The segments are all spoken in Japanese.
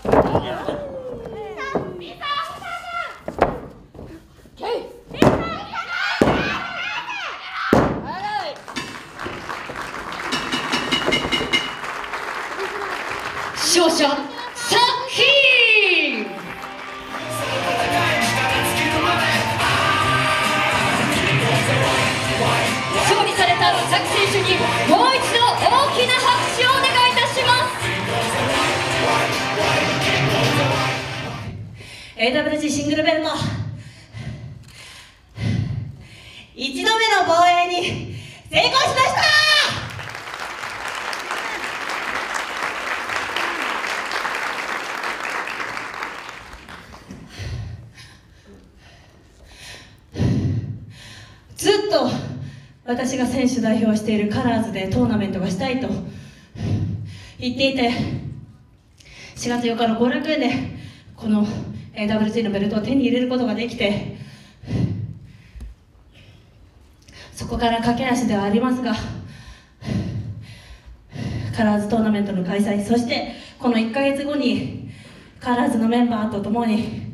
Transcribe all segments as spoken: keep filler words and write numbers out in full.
勝者サキー勝利されたサキ選手にもう一度大きな拍手をお願いいたします。 エーダブリュージー シングルベルトいちどめの防衛に成功しました。ずっと私が選手代表しているカラーズでトーナメントがしたいと言っていて、しがつようかの後楽園でこの エーダブリュージー のベルトを手に入れることができて、そこから駆け足ではありますが、カラーズトーナメントの開催、そしてこのいっかげつごにカラーズのメンバーと共に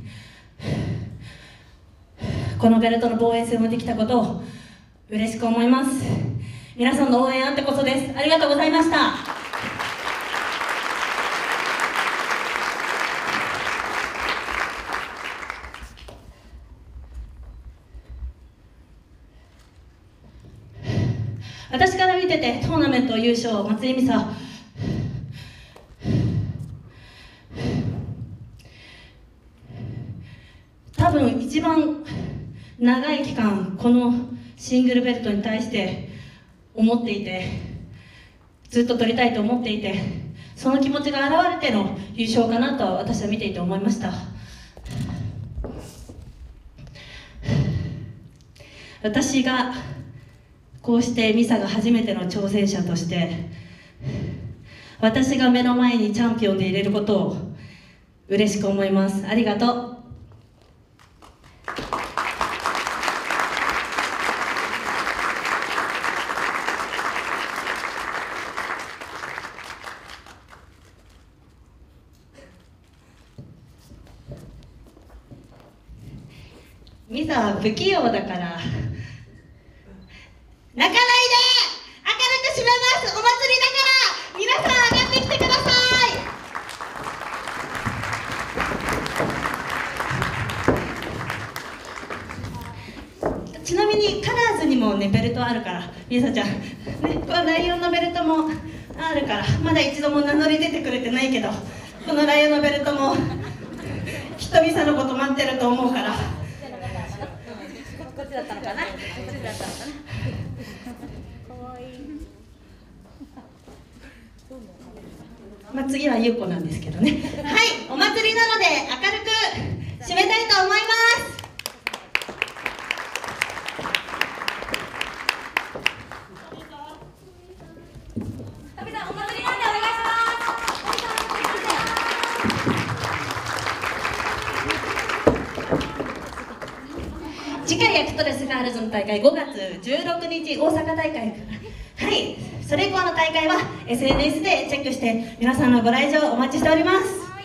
このベルトの防衛戦をできたことを嬉しく思います。皆さんの応援あってこそです。ありがとうございました。私から見ててトーナメント優勝、松井美沙、多分一番長い期間このシングルベルトに対して思っていて、ずっと取りたいと思っていて、その気持ちが現れての優勝かなと私は見ていて思いました。私がこうしてミサが初めての挑戦者として、私が目の前にチャンピオンで入れることを嬉しく思います。ありがとう。ミサは不器用だから泣かないで、明るく締めます。お祭りだから皆さん上がってきてください。ちなみにカラーズにもねベルトあるから、ミサちゃん、ね、このライオンのベルトもあるから、まだ一度も名乗り出てくれてないけど、このライオンのベルトもきっとミサのこと待ってると思うから。 こっちだったのかな。こっちだったのかな。可愛い。 まあ次は優子なんですけどね。はい、お祭りなので明るく締めたいと思います。 タビさん、お祭りなんでお願いします。 次回アクトレスガールズの大会ごがつじゅうろくにち大阪大会から、はい、それ以降の大会は エスエヌエス でチェックして皆さんのご来場お待ちしております。はい、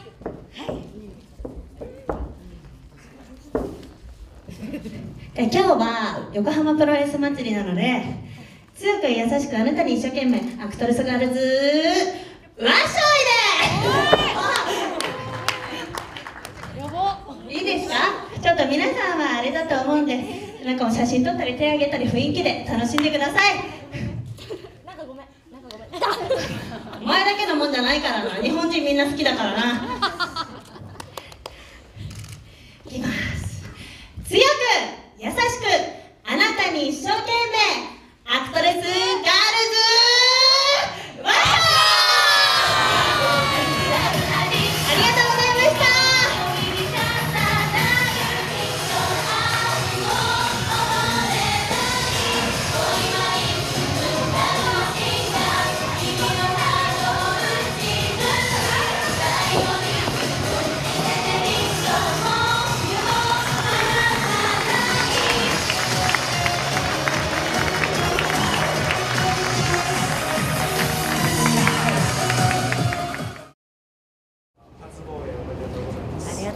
え今日は横浜プロレス祭りなので、強く優しくあなたに一生懸命アクトレスガールズわっしょいでいいですか。ちょっと皆さんはあれだと思うんで、なんか写真撮ったり手挙げたり雰囲気で楽しんでください。 なんかごめん、なんかごめん。 お前だけのもんじゃないからな、日本人みんな好きだからな。いきます。強く優しくあなたに一生懸命アクトレスガールズワッショー。 「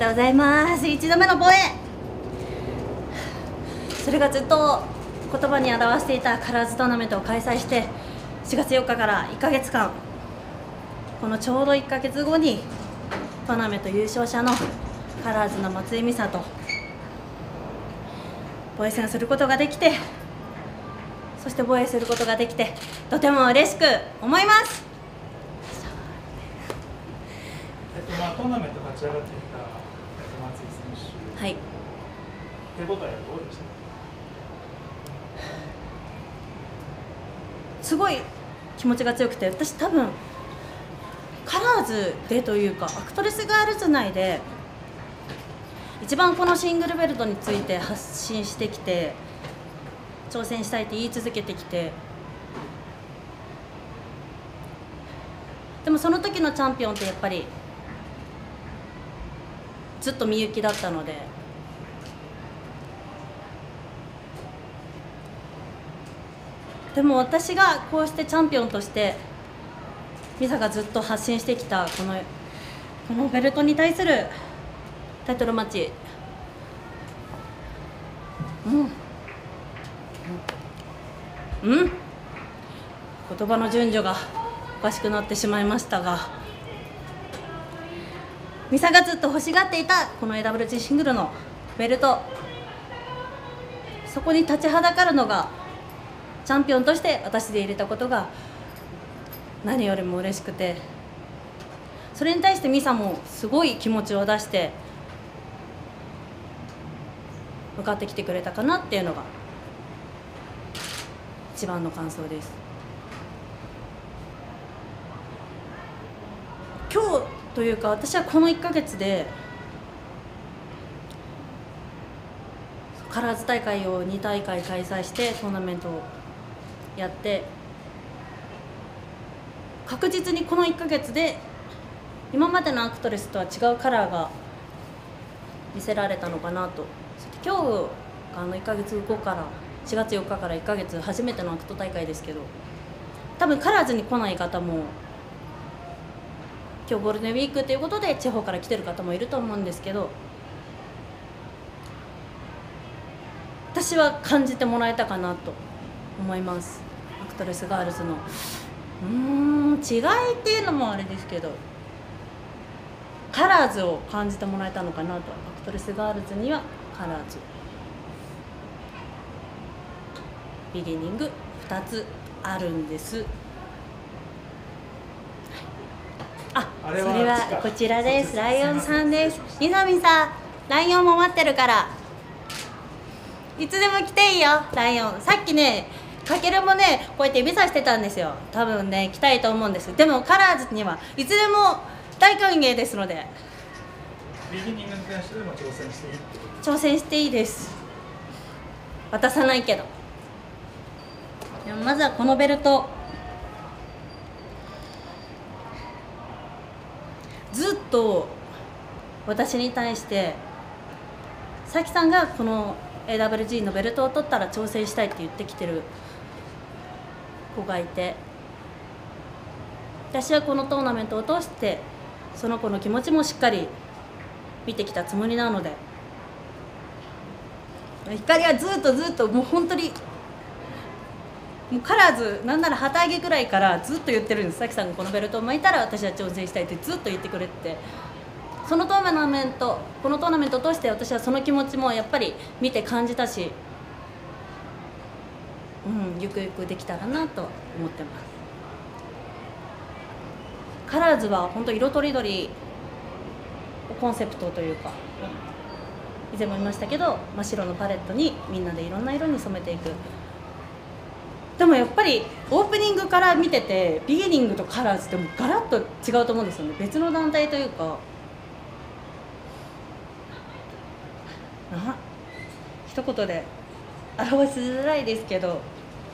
とうございます。いちどめの防衛、それがずっと言葉に表していたカラーズトーナメントを開催してしがつよっかからいっかげつかん、このちょうどいっかげつごにトーナメント優勝者のカラーズの松井美沙と防衛戦することができて、そして防衛することができてとても嬉しく思います。 えっとまあ、トーナメント勝ち上がってきた松井選手、 はい、 手応えはどうでしたか？ すごい気持ちが強くて、私多分カラーズでというかアクトレスガールズ内で一番このシングルベルトについて発信してきて、挑戦したいって言い続けてきて、でもその時のチャンピオンってやっぱりずっとみゆきだったので、でも私がこうしてチャンピオンとして美沙がずっと発信してきたこのこのベルトに対するタイトルマッチ、うんうん、言葉の順序がおかしくなってしまいましたが、美沙がずっと欲しがっていたこの エーダブリュージー シングルのベルト、そこに立ちはだかるのがチャンピオンとして私で入れたことが何よりも嬉しくて、それに対して美沙もすごい気持ちを出して向かってきてくれたかなっていうのが一番の感想です。今日というか私はこのいっかげつでカラーズ大会をにたいかい開催してトーナメントをやって、確実にこのいっかげつで今までのアクトレスとは違うカラーが見せられたのかなと。今日あのいっかげつごからしがつよっかからいっかげつ初めてのアクト大会ですけど、多分カラーズに来ない方も今日ゴールデンウィークということで地方から来てる方もいると思うんですけど、私は感じてもらえたかなと思います。アクトレスガールズのうーん違いっていうのもあれですけど、カラーズを感じてもらえたのかなと。アクトレスガールズにはカラーズビギニングふたつあるんです。あ、それはこちらです。ライオンさんです。みなみさん、ライオンも待ってるからいつでも来ていいよ。ライオンさっきね、かけるもねこうやって指さしてたんですよ。多分ね来たいと思うんです。でもカラーズにはいつでも大歓迎ですので、 ビギニングに関してでも挑戦していいってこと？ 挑戦していいです。渡さないけど。でもまずはこのベルト、ずっと私に対してさきさんがこの エーダブリュージー のベルトを取ったら挑戦したいって言ってきてる子がいて、私はこのトーナメントを通してその子の気持ちもしっかり見てきたつもりなので、光はずっとずっともう本当にもうカラーズなんなら旗揚げぐらいからずっと言ってるんです。さきさんがこのベルトを巻いたら私は挑戦したいってずっと言ってくれて、そのトーナメントこのトーナメントを通して私はその気持ちもやっぱり見て感じたし、うん、ゆくゆくできたらなと思ってます。カラーズは本当色とりどりコンセプトというか、以前も言いましたけど真っ白のパレットにみんなでいろんな色に染めていく。でもやっぱりオープニングから見ててビギニングとカラーズってもガラッと違うと思うんですよね。別の団体というか、あ一言で表しづらいですけど、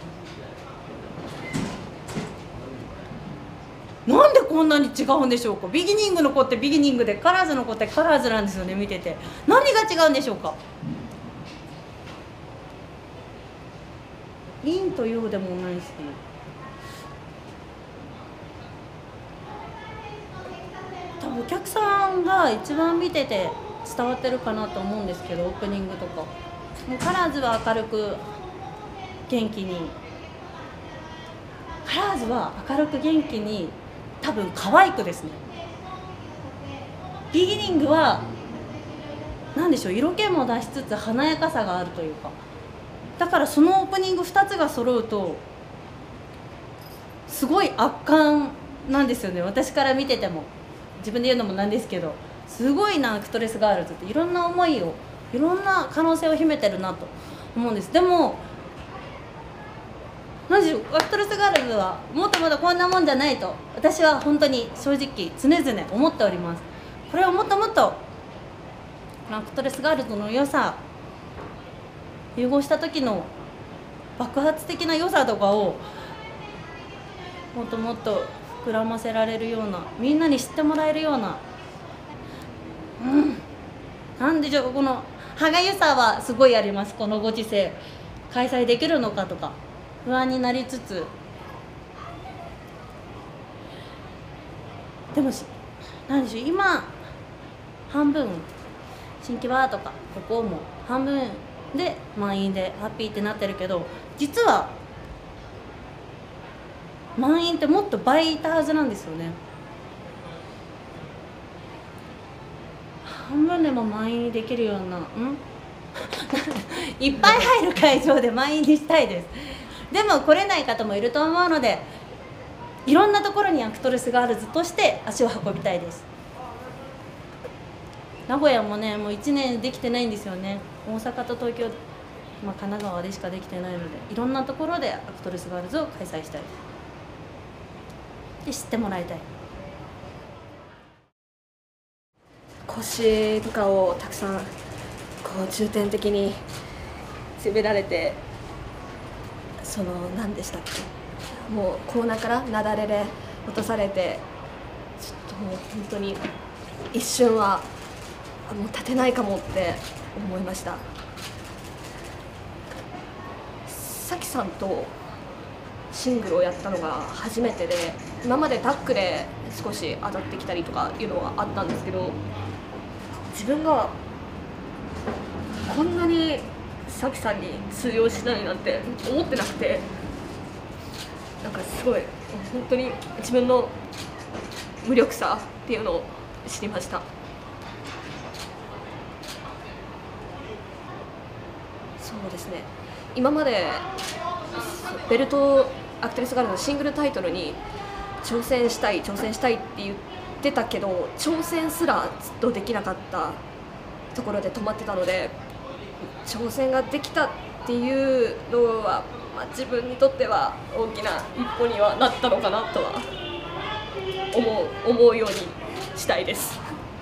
なんでこんなに違うんでしょうか。ビギニングの子ってビギニングで、カラーズの子ってカラーズなんですよね。見てて何が違うんでしょうか。陰と陽でもないし、多分お客さんが一番見てて伝わってるかなと思うんですけど、オープニングとかもうカラーズは明るく元気に、カラーズは明るく元気に、多分可愛くですね。ビギニングは何でしょう、色気も出しつつ華やかさがあるというか、だからそのオープニングふたつが揃うとすごい圧巻なんですよね。私から見てても、自分で言うのもなんですけど、すごいなアクトレスガールズっていろんな思いを、いろんな可能性を秘めてるなと思うんです。でも何でしょう、アクトレスガールズはもっともっとこんなもんじゃないと私は本当に正直常々思っております。これをもっともっとアクトレスガールズの良さ、融合した時の爆発的な良さとかをもっともっと膨らませられるような、みんなに知ってもらえるような、うん、なんでしょう、この歯がゆさはすごいあります。このご時世開催できるのかとか不安になりつつ、でもなんでしょう、今半分新規バーとかここも半分で満員でハッピーってなってるけど、実は満員ってもっと倍いたはずなんですよね。半分でも満員にできるような、んいっぱい入る会場で満員にしたいです。でも来れない方もいると思うので、いろんなところにアクトレスガールズとして足を運びたいです。名古屋もね、もういちねんできてないんですよね。大阪と東京、まあ、神奈川でしかできてないので、いろんなところでアクトレスガールズを開催したいで、知ってもらいたい。 腰とかをたくさんこう重点的に攻められて、その何でしたっけ、もうコーナーから雪崩で落とされて、ちょっともう本当に一瞬はもう立てないかもって思いました。さきさんとシングルをやったのが初めてで、今までタックで少し当たってきたりとかいうのはあったんですけど、自分がこんなにさきさんに通用しないなんて思ってなくて、なんかすごい本当に自分の無力さっていうのを知りました。そうですね、今までベルトアクトレスガールのシングルタイトルに挑戦したい挑戦したいって言ってたけど、挑戦すらずっとできなかったところで止まってたので、挑戦ができたっていうのは、まあ、自分にとっては大きな一歩にはなったのかなとは思う思うようにしたいです。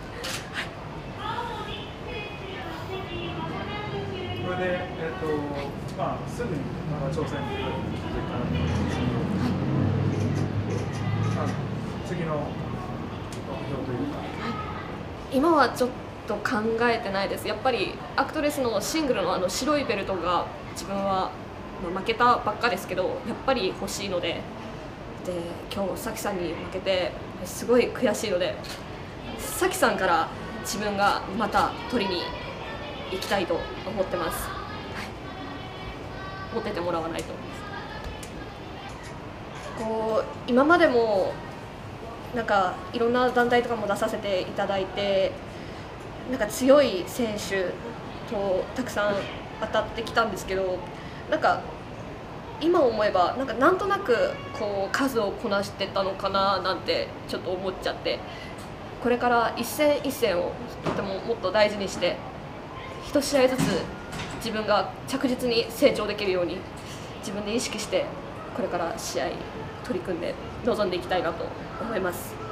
これで、えっとまあ、すぐにまだ挑戦というか、次の目標というか、 今はちょっと考えてないです。やっぱりアクトレスのシングルのあの白いベルトが自分は負けたばっかですけど、やっぱり欲しいので、で今日さきさんに負けてすごい悔しいので、さきさんから自分がまた取りに行きたいと思ってます。はい、持っててもらわないと。こう今までもなんかいろんな団体とかも出させていただいて、なんか強い選手とたくさん当たってきたんですけど、なんか今思えばなんかなんとなくこう数をこなしてたのかななんてちょっと思っちゃって、これから一戦一戦をとてももっと大事にして、一試合ずつ自分が着実に成長できるように自分で意識して、これから試合取り組んで臨んでいきたいなと思います。